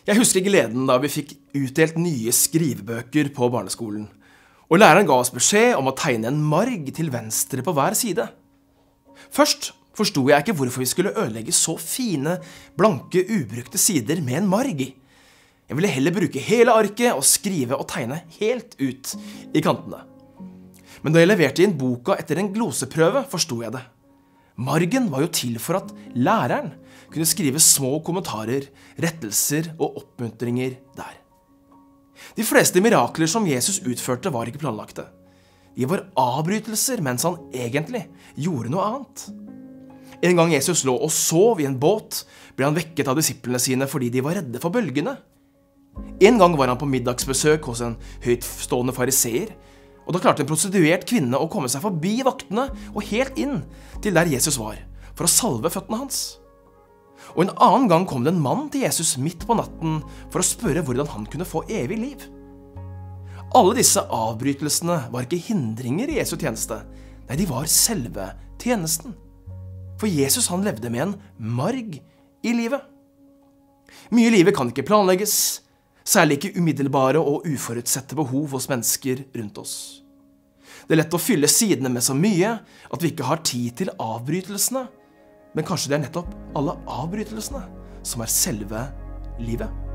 Jeg husker gleden da vi fikk utdelt nye skrivebøker på barneskolen, og læreren ga oss beskjed om å tegne en marg til venstre på hver side. Først forstod jeg ikke hvorfor vi skulle ødelegge så fine, blanke, ubrukte sider med en marg i. Jeg ville heller bruke hele arket og skrive og tegne helt ut i kantene. Men da jeg leverte inn boka etter en gloseprøve, forstod jeg det. Margen var jo til for at læreren kunne skrive små kommentarer, rettelser og oppmuntringer der. De fleste mirakler som Jesus utførte var ikke planlagte. De var avbrytelser mens han egentlig gjorde noe annet. En gang Jesus lå og sov i en båt, ble han vekket av disiplene sine fordi de var redde for bølgene. En gang var han på middagsbesøk hos en høytstående fariseer, og da klarte en prostituert kvinne å komme seg forbi vaktene og helt inn til der Jesus var, for å salve føttene hans. Og en annen gang kom det en mann til Jesus midt på natten for å spørre hvordan han kunne få evig liv. Alle disse avbrytelsene var ikke hindringer i Jesu tjeneste. Nei, de var selve tjenesten. For Jesus han levde med en marg i livet. Mye i livet kan ikke planlegges, særlig ikke umiddelbare og uforutsette behov hos mennesker rundt oss. Det er lett å fylle sidene med så mye at vi ikke har tid til avbrytelsene, men kanskje det er nettopp alle avbrytelsene som er selve livet.